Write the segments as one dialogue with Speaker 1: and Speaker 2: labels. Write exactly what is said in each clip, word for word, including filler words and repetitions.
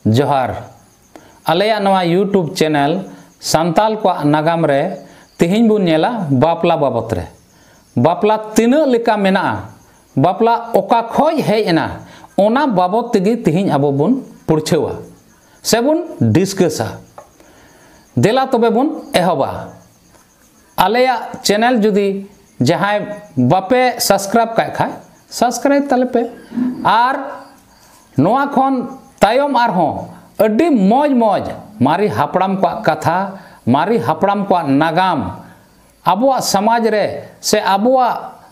Speaker 1: जोहार आलेया नवा YouTube channel Santal को नागाम रे तिहिन बुन नेला बापला बाबत रे बापला तीना लेका मेना बापला ओका खोज हेज एना ओना बाबत तेगी तिहिन आबो बुन पुरछेवा से बुन डिस्कसा देला तबे बुन एहबा आलेया चैनल जुदी जहां बापे सब्सक्राइब का खाय सब्सक्राइब तले पे आर नोआ खन तायम आर हों अड्डी मौज मौज मारी हापड़ाम को कथा मारी हापड़ाम को नागाम आबुआ समाज रे से आबुआ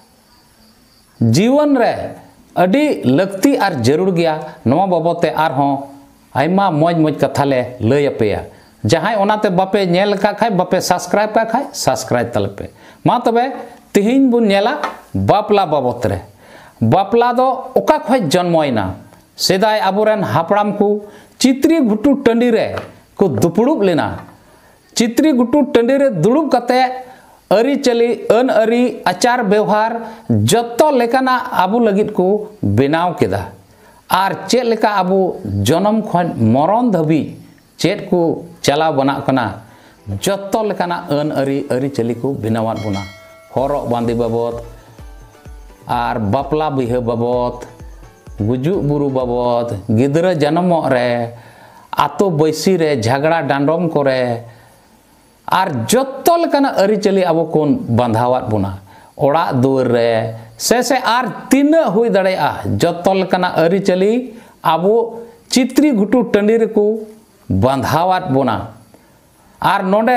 Speaker 1: जीवन रे अड्डी लगती आर जरूर गया नोआ बाबते आर हों आयमा मौज मौज कथा ले लय अपेया जहां ओनाते बापे नेल का खाय बापे सब्सक्राइब का खाय सब्सक्राइब तले पे मा तबे तिहिन बुन नेला बापला बाबत रे बापला दो ओका खोज जन्मोयना सेदाय आबोरेन हापड़ाम को चित्री घुटू टंडी रे को दुपुड़ुब लेना चित्री घुटू टंडी रे दुड़ुब कते अरी चली अन अरी आचार व्यवहार जत्तो लेकाना आबू लगित को बेनाव केदा आर चेत लेका आबू जन्म खन मरण धबी चेत को चला बना कना जत्तो लेकाना अन अरी अरी चली को बेनावात बुना हरक बांदी बाबत आर बापला बिहा बाबत गुजु बुरु बाबत गिदरा जन्म रे आतो बैसी रे झगड़ा डांडम करे आर जत्तो लेकाना अरिचली आबो कोन बांधावात बुना ओड़ा दुआर रे से से आर तीन हुई दड़ेया जत्तो लेकाना अरिचली आबो चित्री घुटू टंडी रे को बांधावात बुना आर नोडे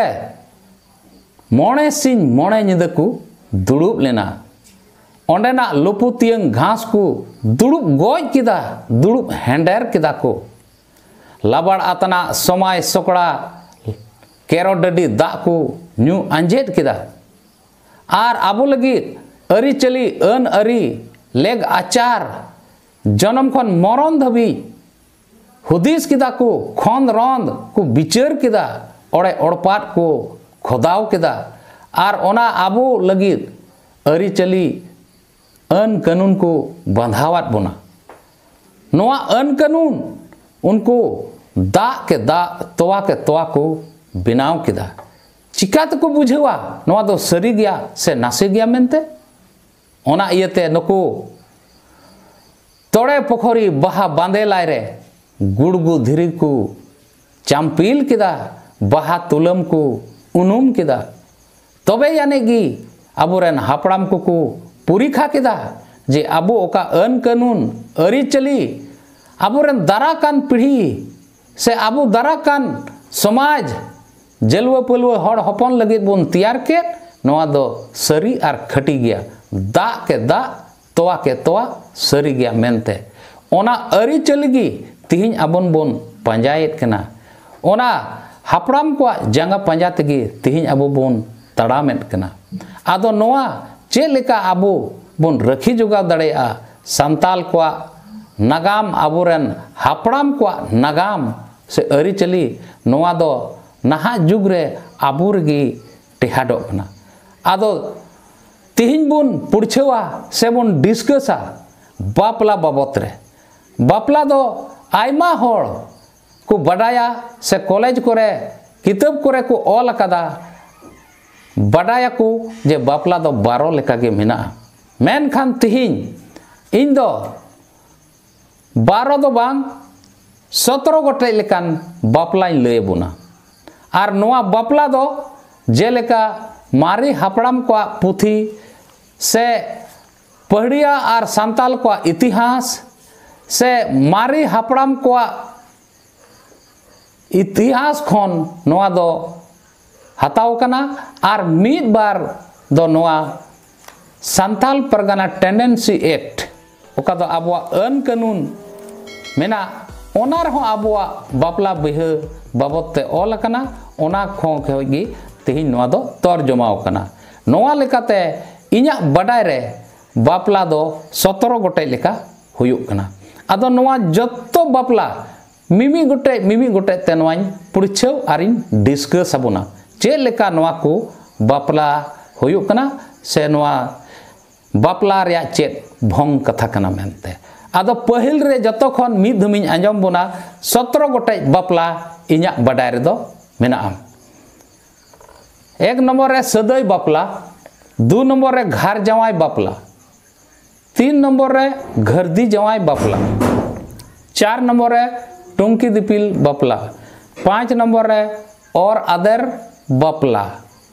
Speaker 1: मोणे सिंह मोणे निदा को दुड़ुब लेना ओंडेना लुपुतियंग घास को दुड़ुब गोज किदा दुड़ुब हेंडेर किदा को लाबाड़ आतना समाय सोकड़ा केरो डडी दा को न्यू अंजेद किदा आर आबो लगी अरी चली अन अरी लेग आचार जन्म खन मरण धबी हुदिस किदा को खोंद रोंद को बिचार किदा ओड़े ओड़पाट को खोदाव किदा आर ओना आबो लगी अरी चली अन कानून को बंधावात बुना नोआ अन कानून उनको दा के दा तोवा के तोवा को बिनाव किदा चिका तको बुझेवा नोआ दो सरी गया से नासे गया मेनते ओना इयते नको तोड़े पोखरी बहा बांधे लाय रे गुड़गु धीरी को चांपील किदा बहा तुलम को उनुम किदा तबे यानेगी आबोरेन हापड़ाम को को पुरीखा किदा जे आबो ओका अन कानून अरी चली आबोरेन दाराकान पीढ़ी से आबो दाराकान समाज जलवा पलवा हड़ हपन लगे बोन तैयार के नोआ दो सरी आर खटी गया दा के दा तोवा के तोवा सरी गया मेनते ओना अरी चलीगी तिहिन आबोन बोन पंजायत कना ओना हापड़ाम को जांगा पंजा तेगी तिहिन आबो बोन तड़ामेत कना आदो नोआ चे लेका आबो बोन रखी जोगा दड़ेया सांताल को नागाम आबोरेन हापड़ाम को नागाम से अरी चली नोआ दो नहा जुग रे आबो रगी टेहाडो कना आदो तिहिन बुन पुरछेवा से बुन डिस्कसा बापला बाबत रे बापला दो आयमा होड़ को बडाया से कॉलेज करे किताब करे को ऑल कदा बडाया को जे बापला दो बारो लेका गे मेना मेन खान तिहिन इन दो बारो दो बांग सतरो गोटे लेकान बापला लय बुना आर नोआ बापला दो जे लेका मारी हापड़ाम को पुथी से पहड़िया आर सांताल को इतिहास से मारी हापड़ाम को इतिहास खन नोआ दो हताव कना आर मीद बार दो नोआ सांताल परगना टेंडेंसी एक्ट ओका दो आबुआ अन कानून मेना ओना रहो आबुआ बापला बिहा बाबत ते ऑल कना ओना खो खेगी तिहिन नोआ दो तर्जमाव कना नोआ लेकाते इन्या बडाय रे बापला दो सतरो गोटे लेका हुयुक कना आदो नोआ जत्तो बापला मिमी गोटे मिमी गोटे ते नोआñ पुरछेव आरिन डिस्कस आबुना चे लेका नोआ को बापला हुयुक कना से नोआ बापला रे चेत भोंग कथा कना मेनते आदो पहिल रे जतो खन मिद धमिन आंजम बोना सत्रह गोटे बापला इन्या बडाय रे दो मेना आम। एक नंबर रे सदय बापला, दो नंबर रे घर जवाई बापला, तीन नंबर रे घरदी जवाई बापला, चार नंबर रे टुंकी दिपिल बापला, पाँच नंबर रे और आदर बापला,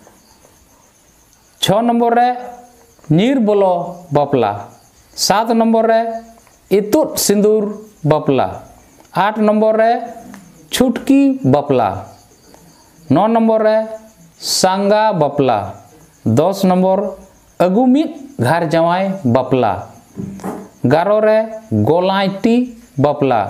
Speaker 1: छ नंबर रे नीर बोलो बापला, सात नंबर रे इतुत सिंदूर बापला, आठ नंबर रे छुटकी बापला, नौ नंबर रे सांगा बापला, दस नंबर अगुमित घर जवाई बापला, ग्यारह रे गोलाइटी बापला,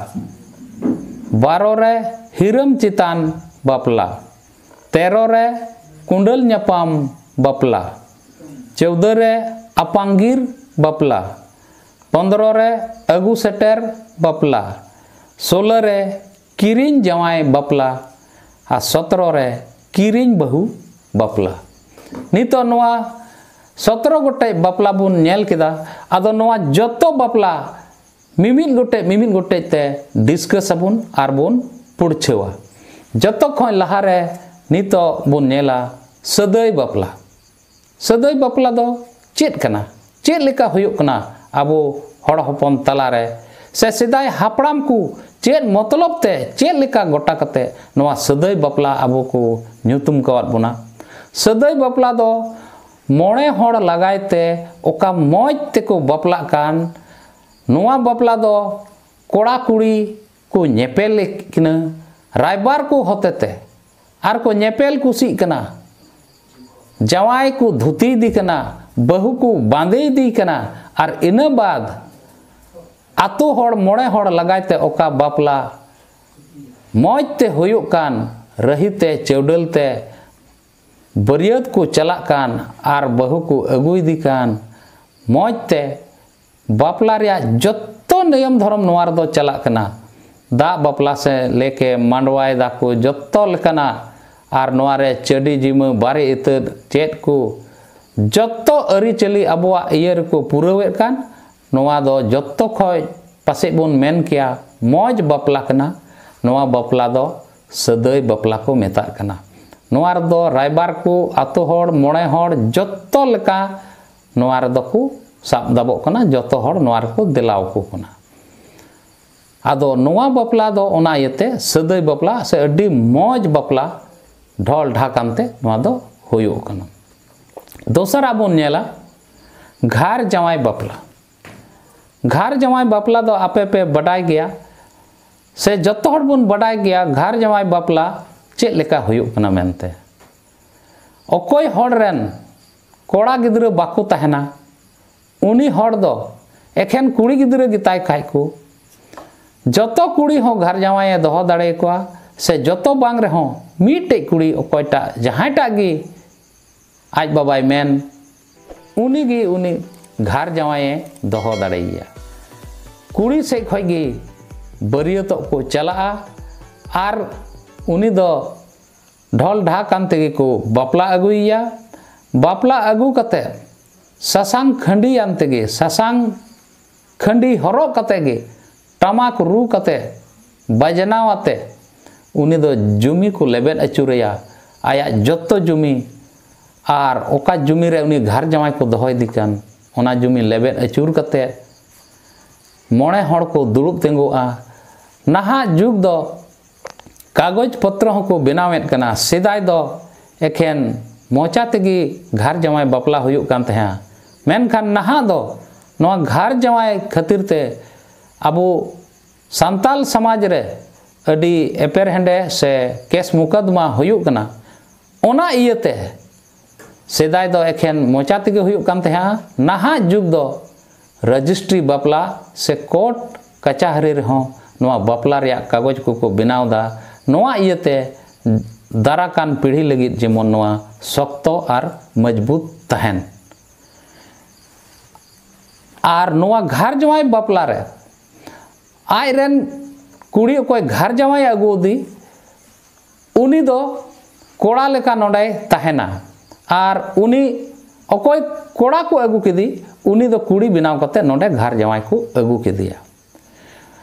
Speaker 1: बारह रे हिरम चितान बापला, तेरह रे कुंडल न्यापाम बापला, चौदह रे अपांगीर बापला, पंद्रह रे अगु सेटर बापला, सोलह रे किरिन जवाई बापला आ सत्रह रे किरिन बहु बापला। नितो नोआ सत्रह गोटे बापला बुन नेल केदा। आदो नोआ जतो बापला मिमिन गोटे मिमिन गोटे ते डिस्कस अबुन आर बुन पुड़छेवा। जतो खन लहा रे नितो बुन नेला सदय बापला। सदय बापला दो चेद कना, चेद लेका हुयुक कना आबो हड़ हपन तला रे से सिदाय हापड़ाम को चेद मतलब ते चेद लेका गोटा कते नोआ सदय बापला आबो को न्यूतुम कवात बुना। सदय बापला दो मोड़े हड़ लगायते ओका मौज तेको बापला कान नोआ बापला दो कोड़ा कुड़ी को नेपेल किना रायबार को होतेते आर को नेपेल कुसी कना, जवाई को धुती दी कना, बहु को बांधे दी कना और इना बाद आतो हड़ मोड़े हड़ लगायते ओका बापला मौज ते हुयुक कान रहीते चौडलते बरियत को चला कान आर बहु को अगुई दी कान मौज ते बापला रिया जत्तो नियम धर्म नोआर दो चला कना। दा बापला से लेके मांडवाय दा को जत्तो लेकना आर नोआरे चडी जिम बारे इतर चेद को जत्तो अरी चली अबुआ इयर को पुरवेत कान नोआ दो जत्तो खय पासे बोन मेन किया मौज बापला कना। नोआ बापला दो सदय बापला को मेता कना। नोआर दो रायबार को आतो हड़ मोड़े हड़ जत्तो लेका नोआर दो को साब दाबो कना, जत्तो हड़ नोआर को दिलाव को कना। आदो नोआ बापला दो ओना इयते सदय बापला से अड्डी मौज बापला ढोल ढाकानते नोआ दो हुयुक कना। दोसर आबोन नेला घर जवाई बापला। घर जवाई बापला दो आपे पे बडाय गया से जत्तो हड़ बुन बडाय गया घर जवाई बापला चेद लेका हुयुक कना मेनते। अकोय हड़ रेन कोड़ा गिद्रा बाको तहना उनी हड़ दो एखेन कुड़ी गिद्रा गिताय खाय को जतो कुड़ी हो घर जवाई दोहो दाड़े को से जतो बांग रे हो मीटे कुड़ी अकोयटा जहांटा गी आज बाबाई मेन उनी गी उनी घर जवाई दोहो दाड़ेया। कुड़ी से खय गी बरियतो को चला आर उनी दो ढोल ढाकान तेगे को बापला अगुइया। बापला अगु कते ससांग खंडी आनतेगे ससांग खंडी हरो कतेगे टमाक रू कते बजनावाते उनी दो जुमी को लेबेद अचुरेया। आया जत्तो जुमी आर ओका जुमी रे उनी घर जवाई को दोहोय दिकान ओना जुमी लेबेद अचुर कते मोड़े हड़ को दुड़ुब तेंगुआ। नहा जुग दो कागज पत्र को बनावेद कना। सेदाय दो एखेन मोचा तेगी घर जवाई बापला हुयुक कान तहेया। मेनखान नहा दो नोआ घर जवाई खातिर ते अबो सांताल समाज रे अडी एपेर हेंडे से केस मुकदमा हुयुक कना। ओना इयते सेदाय दो एखेन मोचा तेगी हुयुक कान तहेया। नहा जुग दो रजिस्ट्री बापला से कोर्ट कचहरी रे हों नोआ बापला रिया कागज को को बनाव दा। नोआ इयते दाराकान पीढ़ी लगित जेमन नोआ शक्तो आर मजबूत तहन। आर नोआ घर जवाई बापला रे आय रेन कुड़ी कोई घर जवाई अगुदी उनी दो कोड़ा लेका नोडे तहना आर उनी अकोय कोड़ा को अगु केदी उनी दो कुड़ी बनाव कते नोडे घर जवाई को अगु केदिया।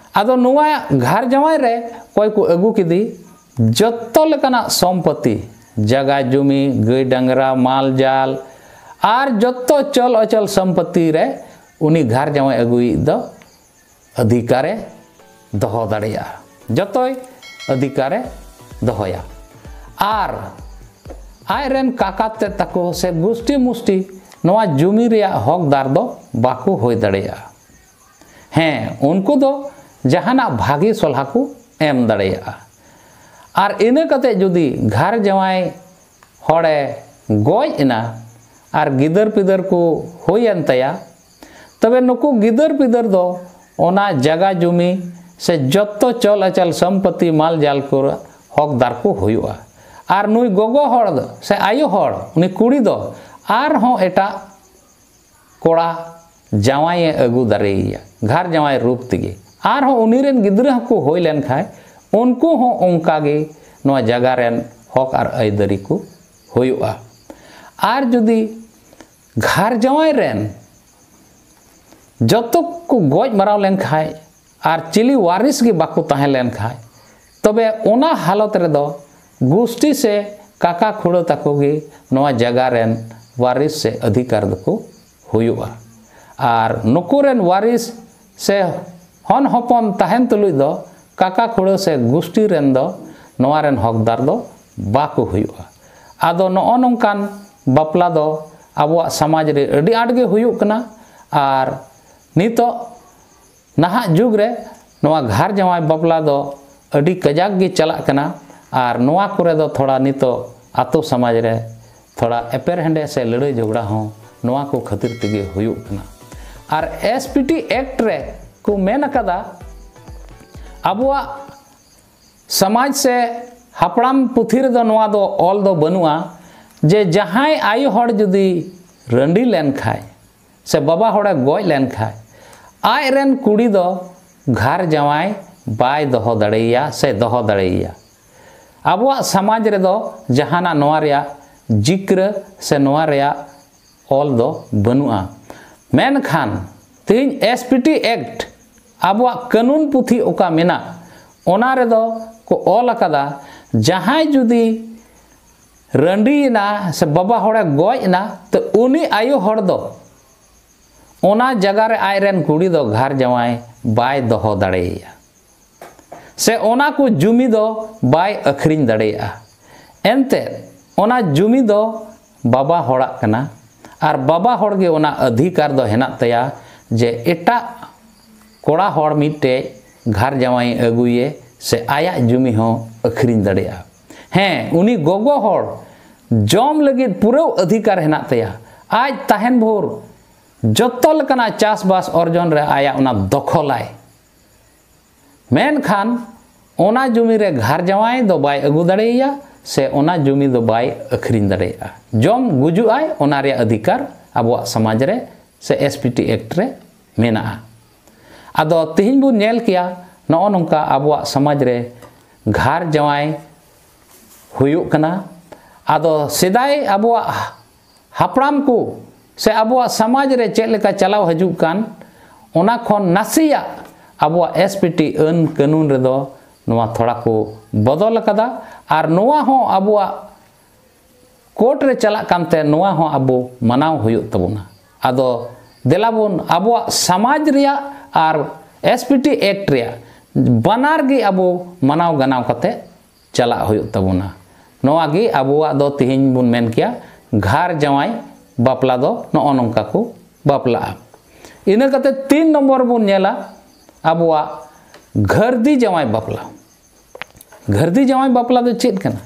Speaker 1: आदो नुआ घर जमाई रे कोई को अगू किदी जत्तो लेकाना सम्पत्ति जगह जुमी गाय डांगरा माल जाल आर जत्तो चल अचल सम्पत्ति रे उनी घर जमाई अगुई दो अधिकारे दहो दाड़िया जतोय अधिकारे दहोया आर आयरन काकाते तको से गुष्टी मुष्टि नवा जुमी रिया हकदार दो बाको होय दाड़िया हैं उनको दो जहाना भागी सलाह को एम दाड़िया आर इने कते जुदी घर जमाई हड़े गoj इना आर गिदर पिदर को होयन तया तबे नुकु गिदर पिदर दो ओना जगह जुमी से जत्तो चल अचल सम्पत्ति माल जाल को हकदार को हुआ आर नुई गोगो हड़ दो से आयो हड़ उनी कुड़ी दो आर हों एटा कोड़ा जावाई अगू दारेया घर जावाई रूप तिगे आर हों उनीरेन गिद्रा को होय लेन खाय उनको हों उनका गे नवा जगह रेन हक आर अयदरी को हुआ आर जुदी घर जावाई रेन जतो को गज मराव लेन खाय आर चिली वारिस के बाको ताहे लेन खाय तबे ओना हालत रे दो गोष्ठी से काका खुड़ो तको गे नवा जगह रेन वारिस से अधिकार दको हुआ आर नुकुरेन वारिस से हन हपन ताहेन तुलुई दो काका खुड़ो से गोष्ठी रेन दो नवा रेन हकदार दो बाको हुआ आदो नो नोंकान बापला दो आबो समाज रे अडी आट गे हुयुक कना आर नितो नहा जुग रे नवा घर जमाई बापला दो अडी कजाक गे चला कना आर नवा करे दो थोड़ा नितो आतो समाज रे थोड़ा एपेर हेंडे से लड़ाई झगड़ा हो नवा को खातिर तेगे हुयुक कना आर एसपीटी एक्ट रे को मेन कदा आबुआ समाज से हापड़ाम पुथी रे दो नवा दो ऑल दो बनुआ जे जहाय आयु हड़ जुदी रंडी लेन खाय से बाबा हड़े गoj लेन खाय आय रेन कुड़ी दो घर जमाई बाय दहो दाड़ेया से दहो दाड़ेया आबुआ समाज रे दो जहाना नवा रिया जिक्र से नवा रिया ऑल दो बनुआ मेन खान तीन एसपीटी एक्ट आबुआ कानून पुथी ओका मेना ओना रे दो को ऑल कदा जहाय जुदी रंडी ना से बाबा हड़े गoj ना तो उनी आयु हड़ दो ओना जगह रे आयरन कुड़ी दो घर जमाई बाय दहो दाड़ेया से ओना को जुमी दो बाय अखरिन दाड़ेया एनते ओना जुमी दो बाबा हड़ा कना आर बाबा हड़ गे ओना अधिकार दो हेना तया जे एटा कोड़ा हड़ मिटे घर जमाई अगुए से आया जुमी हो अखरिन दाड़ेया हैं उनी गोगो हड़ जम लगे पूरा अधिकार हेना तया आज ताहेन भोर जत्तो लकना चासबास अर्जन रे आया उना दखलाय मेन खान ओना जुमी रे घर जमाई दो बाय अगु दाड़ेया से ओना जुमी दो बाय अखरिन दाड़ेया जम गुजु आय ओना रे अधिकार आबो समाज रे से एसपीटी एक्ट रे मेना आदो तिहिन बु नेल किया नो नोंका आबो समाज रे घर जमाई हुयुक कना आदो सेदाय आबो हापड़ाम को से आबो समाज रे चेक लेका चलाव हजुक कान ओना खन नासिया आबो एसपीटी अन कानून रे दो नवा थोड़ा को बदल कदा आर नवा हो आबो कोर्ट रे चला कानते नवा हो आबो मनाव हुयुक तबुना आदो देलाबुन आबो समाज रिया आर एसपीटी एक्ट रिया बनार गे आबो मनाव गनाव कते चला हुयुक तबुना नवा गे आबो दो तिहिन बुन मेन किया घर जमाई बापला दो नो नोंका को बापला इना कते तीन नंबर बुन नेला आबुआ घरदी जमाई बापला घरदी जमाई बापला दो चेत कना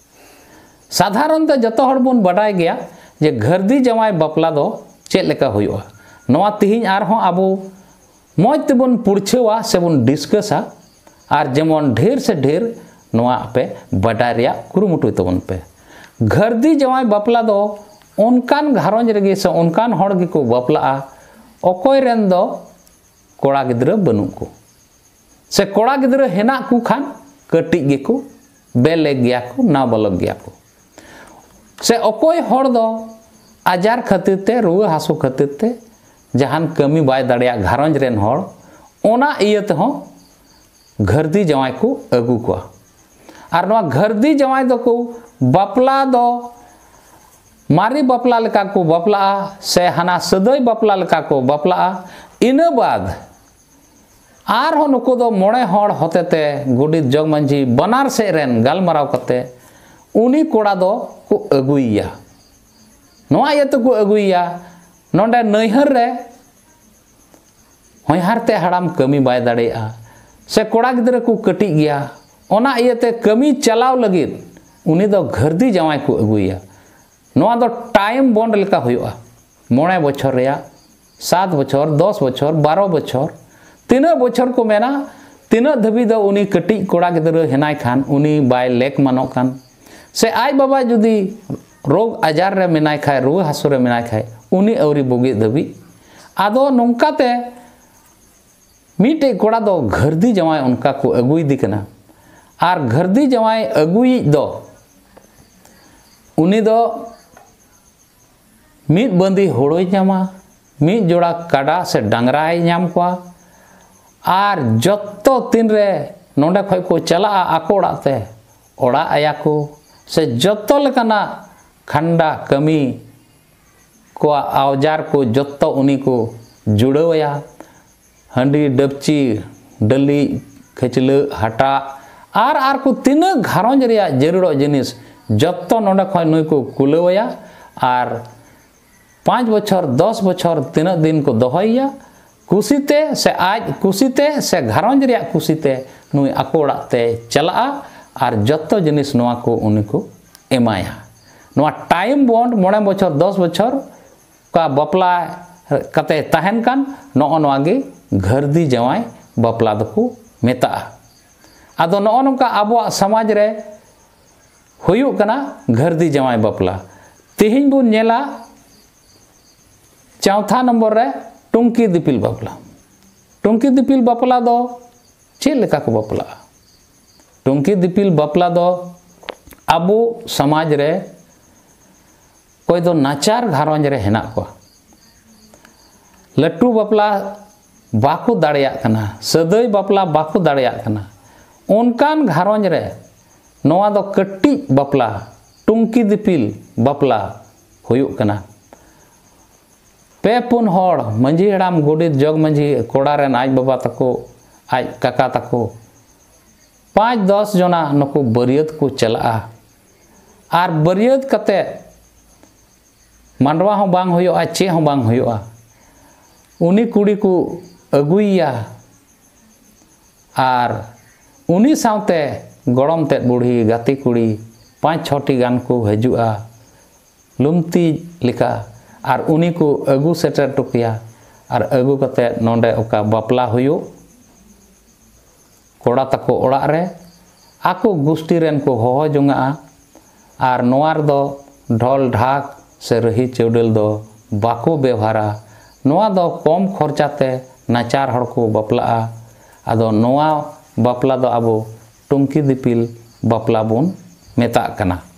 Speaker 1: साधारणतः जतो हड़ बुन बडाय गया जे घरदी जमाई बापला दो चेत लेका हुयुआ नवा तिहिन आर हो आबो मौज तेबुन पुरछेवा से बुन डिस्कसा आर जेमन ढेर से ढेर नवा पे बडाय रिया कुरुमुटु तबन पे घरदी जमाई बापला दो उनकान घारोंज रेगे से उनकान हड़ गे को बापला अकोय रेन दो कोड़ा गिद्रा बनु को से कोड़ा गिद्रा हेना को खान कटी गे को बेले गया को ना बलक गया को से अकोय हड़ दो आजार खातिर ते रुआ हासु खातिर ते जहान कमी बाय दाड़िया घारोंज रेन हड़ ओना इयत हो घरदी जवाई को अगू को और नवा घरदी जवाई दो को बापला दो मारी बापला लेका को बापला से हना सदै बापला लेका को बापला इना बाद आर हो नुको दो मोड़े हड़ होतेते गुडित जग मंझी बनार से रेन गालमाराव कते उनी कोड़ा दो को अगुइया नवा ये तो को अगुइया नोंडे नैहर रे होयहारते हड़ाम कमी बाय दाड़ेया से कोड़ा गिद्रे को कटी गया ओना इयते कमी चलाव लगिद उनी दो घरदी जवाई को अगुइया नवा दो टाइम बॉन्ड लेका हुआ मोड़े बछर रेया सात बछर दस बछर बारह बछर तीना बछर को मेना तीना धबी दो उनी कटी कोड़ा गिद्रे हेनाय खान उनी बाय लेक मानो खान से आज बाबा जुदी रोग आजार रे मेनाय खाय रुआ हासु रे मेनाय खाय उनी अवरी बुगी धबी आदो नोंकाते मीटे कोड़ा दो घरदी जवाई उनका को अगुई दी कना आर घरदी जवाई अगुई दो उनी दो मीट बंदी होड़ोई नामा मीट जोड़ा काडा से डांगराय नाम को आर जत्तो तीन रे नोंडे खय को चला आको ओड़ाते ओड़ा आया को से जत्तो लेकाना खंडा कमी को औजार को जत्तो उनी को जुड़वया हंडी डबची डली खचल हटा आर आर को तीन घारोंज रिया जरूर जिनिस जत्तो नोंडे खय नुई को कुलवया आर पाँच बछर दस बछर तीन दिन को दोहैया कुसीते से आज कुसीते से घारोंज रिया कुसीते नुई आको ओड़ाते चला आर जत्तो जिनिस नोआ को उनी को एमाया नोआ टाइम बॉन्ड मोड़े बछर दस बछर का बापला कते तहन कान नो नोआ गे घरदी जवाई बापला दको मेता आदो नो नोका आबो समाज रे हुयुग कना घरदी जवाई बापला तिहिन बुन नेला चौथा नंबर रे टुंकी दिपिल बापला टुंकी दिपिल बापला दो चे लेका को बापला टुंकी दिपिल बापला दो आबो समाज रे कोई दो नाचार घारोंज रे हेना को लट्टू बापला बाको दाड़िया कना सदै बापला बाको दाड़िया कना उनकान घारोंज रे नोआ दो कट्टी बापला टुंकी दिपिल बापला हुयुग कना पे पुन हड़ मंझी हड़ाम गुडित जग मंझी कोड़ा रेन आज बाबा तको आज काका तको पाँच दस जना नुको बरियत को चला आर बरियत कते मांडवा हो बांग हुयुआ चे हो बांग हुयुआ उनी कुड़ी को अगुइया आर उनी सावते गड़म तेद बुढ़ी गाती कुड़ी पाँच छोटी गान को हजुआ लुमती लिखा आर उनी को अगु सेटर टुकिया आर अगु कते नोंडे ओका बापला हुयो कोड़ा तको ओड़ा रे आको गुष्टी रेन को होहो जुंगा आर नोआर दो ढोल ढाक से रही चौडल दो बाको व्यवहारा नोआ दो कम खर्चाते नाचार हड़ को बापला आदो नोआ बापला दो आबो टुंकी दिपिल बापला बुन मेता कना।